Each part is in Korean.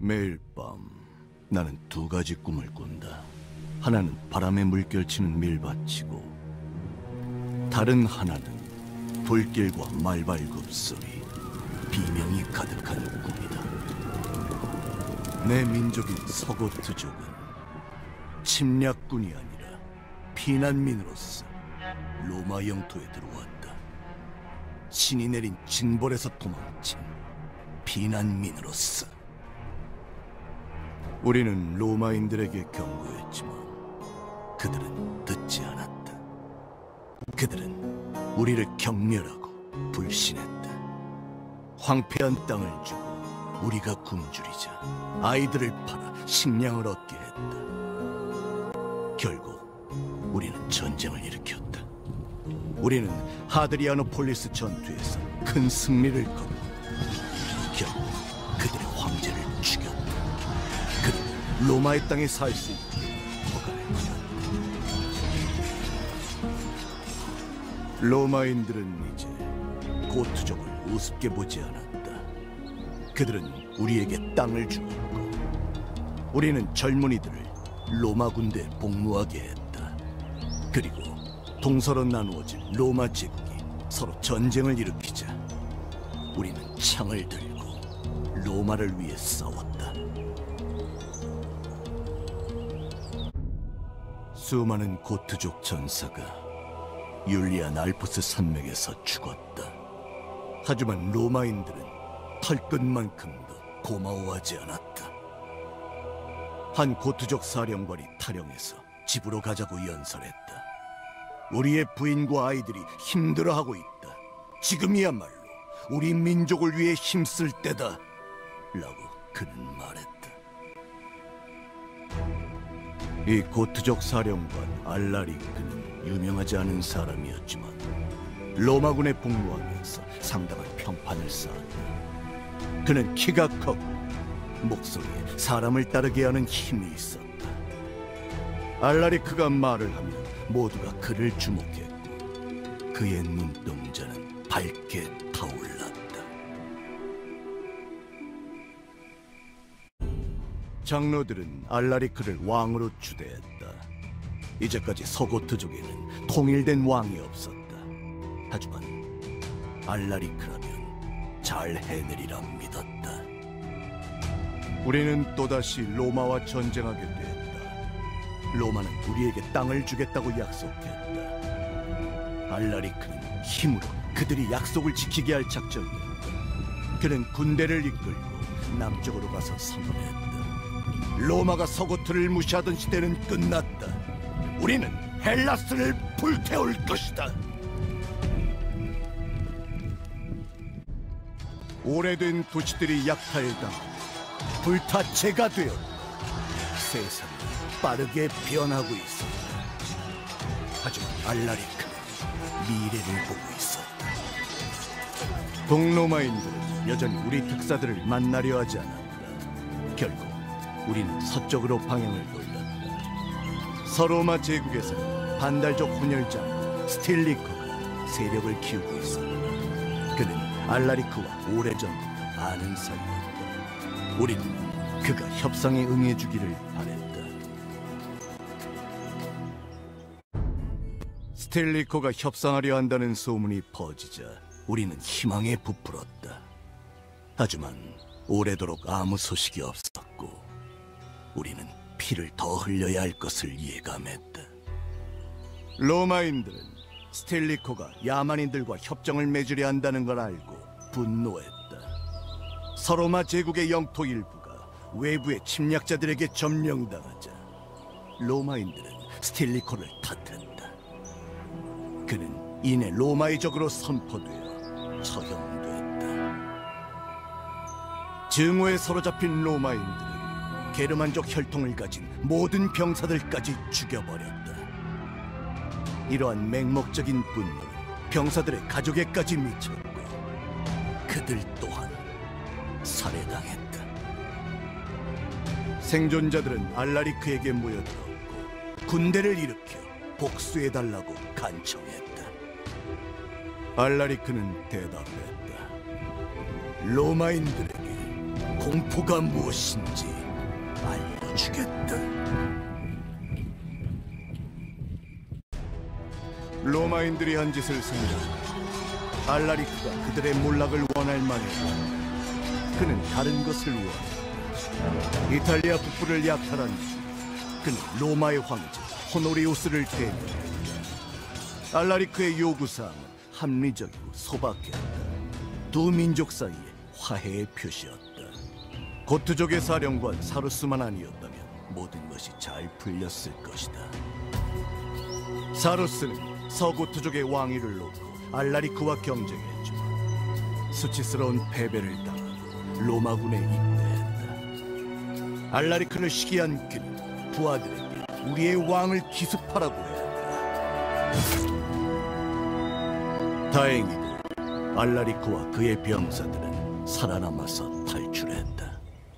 매일 밤 나는 두 가지 꿈을 꾼다. 하나는 바람에 물결치는 밀밭이고 다른 하나는 불길과 말발굽 소리, 비명이 가득한 꿈이다. 내 민족인 서고트족은 침략군이 아니라 피난민으로서 로마 영토에 들어왔다. 신이 내린 징벌에서 도망친 피난민으로서. 우리는 로마인들에게 경고했지만 그들은 듣지 않았다. 그들은 우리를 경멸하고 불신했다. 황폐한 땅을 주고 우리가 굶주리자 아이들을 팔아 식량을 얻게 했다. 결국 우리는 전쟁을 일으켰다. 우리는 하드리아노폴리스 전투에서 큰 승리를 거두고 결국 그들의 황제를 죽였다. 그리고 로마의 땅에 살 수 있게 허가를 주었다. 로마인들은 이제 고트족을 우습게 보지 않았다. 그들은 우리에게 땅을 주었고 우리는 젊은이들을 로마 군대에 복무하게 했다. 그리고 동서로 나누어진 로마 제국이 서로 전쟁을 일으키자 우리는 창을 들고 로마를 위해 싸웠다. 수많은 고트족 전사가 율리안 알프스 산맥에서 죽었다. 하지만 로마인들은 털끝만큼도 고마워하지 않았다. 한 고트족 사령관이 타령해서 집으로 가자고 연설했다. 우리의 부인과 아이들이 힘들어하고 있다. 지금이야말로 우리 민족을 위해 힘쓸 때다. 라고 그는 말했다. 이 고트족 사령관 알라리크는 유명하지 않은 사람이었지만 로마군에 복무하면서 상당한 평판을 쌓았다. 그는 키가 컸고 목소리에 사람을 따르게 하는 힘이 있었다. 알라리크가 말을 하면 모두가 그를 주목했고 그의 눈동자는 밝게 타올랐다. 장로들은 알라리크를 왕으로 추대했다. 이제까지 서고트족에는 통일된 왕이 없었다. 하지만 알라리크라면 잘 해내리라 믿었다. 우리는 또다시 로마와 전쟁하게 됐다. 로마는 우리에게 땅을 주겠다고 약속했다. 알라리크는 힘으로 그들이 약속을 지키게 할 작정이었다. 그는 군대를 이끌고 남쪽으로 가서 선언했다. 로마가 서고트를 무시하던 시대는 끝났다. 우리는 헬라스를 불태울 것이다. 오래된 도시들이 약탈당하고 불타체가 되었다. 세상이 빠르게 변하고 있었다. 하지만 알라리크는 미래를 보고 있었다. 동로마인들은 여전히 우리 특사들을 만나려 하지 않았다. 결국 우리는 서쪽으로 방향을 돌렸다. 서로마 제국에서는 반달족 혼혈장 스틸리코가 세력을 키우고 있었다. 그는 알라리크와 오래전부터 아는 사이였다. 우리는 그가 협상에 응해주기를 바랬다. 스틸리코가 협상하려 한다는 소문이 퍼지자 우리는 희망에 부풀었다. 하지만 오래도록 아무 소식이 없었고 우리는 피를 더 흘려야 할 것을 예감했다. 로마인들은 스틸리코가 야만인들과 협정을 맺으려 한다는 걸 알고 분노했다. 서로마 제국의 영토 일부가 외부의 침략자들에게 점령당하자 로마인들은 스틸리코를 탓했다. 그는 이내 로마의 적으로 선포되어 처형됐다. 증오에 사로잡힌 로마인들은 게르만족 혈통을 가진 모든 병사들까지 죽여버렸다. 이러한 맹목적인 분노는 병사들의 가족에까지 미쳤고 그들 또한 살해당했다. 생존자들은 알라리크에게 모여들었고 군대를 일으켜 복수해달라고 간청했다. 알라리크는 대답했다. 로마인들에게 공포가 무엇인지 알려주겠다. 로마인들이 한 짓을 생각해 알라리크가 그들의 몰락을 원할 만했다. 그는 다른 것을 원했다. 이탈리아 북부를 약탈한 뒤 그는 로마의 황제 호노리우스를 대면했다. 알라리크의 요구사항은 합리적이고 소박했다. 두 민족 사이의 화해의 표시였다. 고트족의 사령관 사루스만 아니었다면 모든 것이 잘 풀렸을 것이다. 사루스는 서고트족의 왕위를 놓고 알라리크와 경쟁했지만 수치스러운 패배를 당하고 로마군에 입대했다. 알라리크를 시기한 그는 부하들에게 우리의 왕을 기습하라고 했다. 다행히도 알라리크와 그의 병사들은 살아남아서 탈출했다.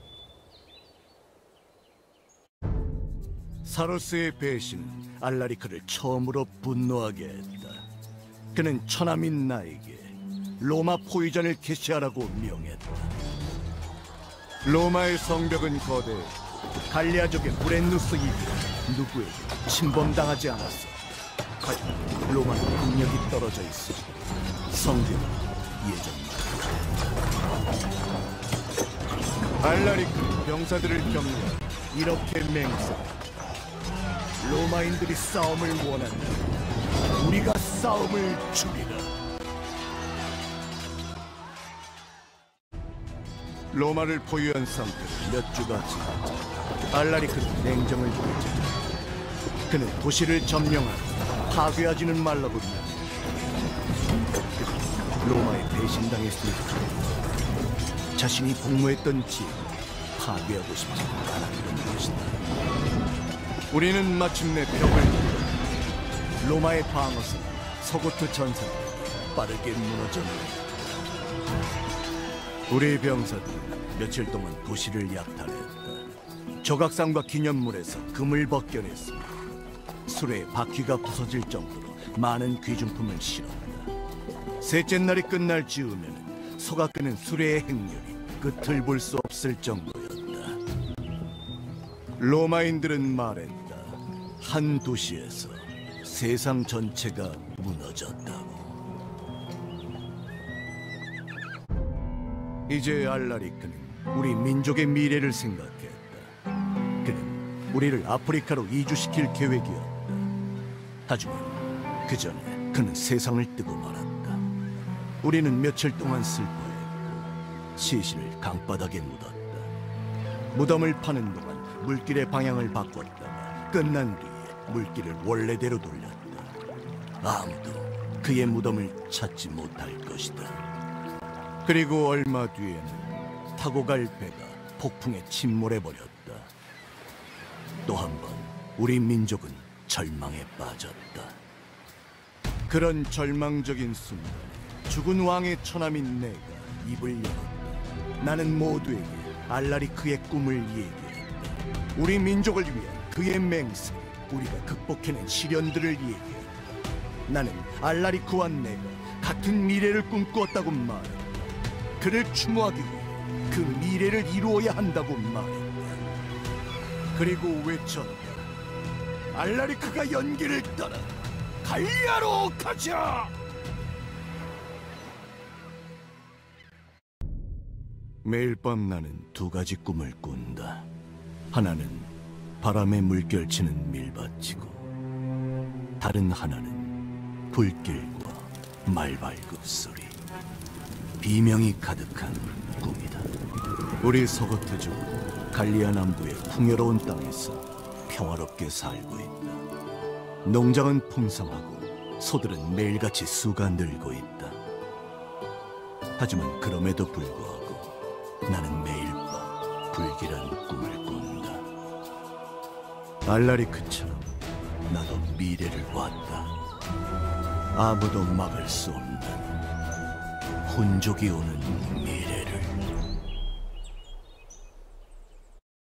사루스의 배신은 알라리크를 처음으로 분노하게 했다. 그는 처남인 나에게 로마 포위전을 개시하라고 명했다. 로마의 성벽은 거대했고 갈리아족의 브렌누스 이비가 누구에게 침범당하지 않았어. 하지만 로마는 국력이 떨어져 있어 성벽은 예전만큼. 알라리크 병사들을 격려해 이렇게 맹세했다. 로마인들이 싸움을 원한다. 우리가 싸움을 죽이라. 로마를 포위한 상태로 몇 주가 지났다. 알라리크는 냉정을 보이자 그는 도시를 점령하고 파괴하지는 말라고 명했다. 로마에 배신당했으니까 자신이 복무했던 지역을 파괴하고 싶지 않았던 것이다. 우리는 마침내 벽을 뚫고 로마의 방어선 서고트 전사들이 빠르게 무너졌다. 우리 병사들은 며칠 동안 도시를 약탈했다. 조각상과 기념물에서 금을 벗겨냈으며 수레에 바퀴가 부서질 정도로 많은 귀중품을 실었다. 셋째 날이 끝날 즈음에는 소가 끄는 수레의 행렬이 끝을 볼 수 없을 정도였다. 로마인들은 말했다. 한 도시에서 세상 전체가 무너졌다고. 이제 알라리크는 우리 민족의 미래를 생각했다. 그는 우리를 아프리카로 이주시킬 계획이었다. 하지만 그 전에 그는 세상을 뜨고 말았다. 우리는 며칠 동안 슬퍼했고 시신을 강바닥에 묻었다. 무덤을 파는 동안 물길의 방향을 바꿨다가 끝난 뒤에 물길을 원래대로 돌렸다. 아무도 그의 무덤을 찾지 못할 것이다. 그리고 얼마 뒤에는 타고 갈 배가 폭풍에 침몰해버렸다. 또 한 번 우리 민족은 절망에 빠졌다. 그런 절망적인 순간에 죽은 왕의 처남인 내가 입을 열었다. 나는 모두에게 알라리크의 꿈을 얘기했다. 우리 민족을 위한 그의 맹세, 우리가 극복해낸 시련들을 얘기했다. 나는 알라리크와 내가 같은 미래를 꿈꾸었다고 말했다. 그를 추모하기 위해 그 미래를 이루어야 한다고 말했다. 그리고 외쳤다. 알라리크가 연기를 따라 갈리아로 가자! 매일 밤 나는 두 가지 꿈을 꾼다. 하나는 바람에 물결치는 밀밭이고 다른 하나는 불길과 말발굽 소리, 비명이 가득한 꿈이다. 우리 서거트족은 갈리아 남부의 풍요로운 땅에서 평화롭게 살고 있다. 농장은 풍성하고 소들은 매일같이 수가 늘고 있다. 하지만 그럼에도 불구하고 나는 매일 밤 불길한 꿈을 꾼다. 알라리크처럼 나도 미래를 봤다. 아무도 막을 수 없는 혼족이 오는 미래를.